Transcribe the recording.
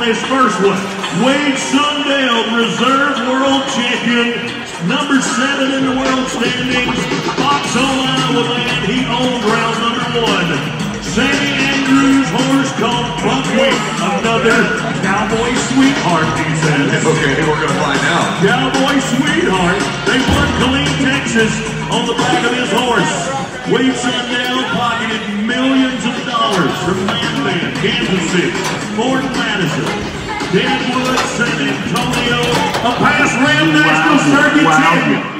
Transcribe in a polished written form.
his first one. Wade Sundell, reserve world champion, number 7 in the world standings. Foxhole, Iowa man, he owned round number 1. Sammy Andrews, horse called Bronc, another Cowboy sweetheart, he says. Okay, we're going to find out. Cowboy sweetheart. They won Killeen, Texas on the back of his horse. Wade Sundell pocketed millions of dollars from Man, Kansas City, Fort Madison, Deadwood, San Antonio, a past Ram National Circuit champion.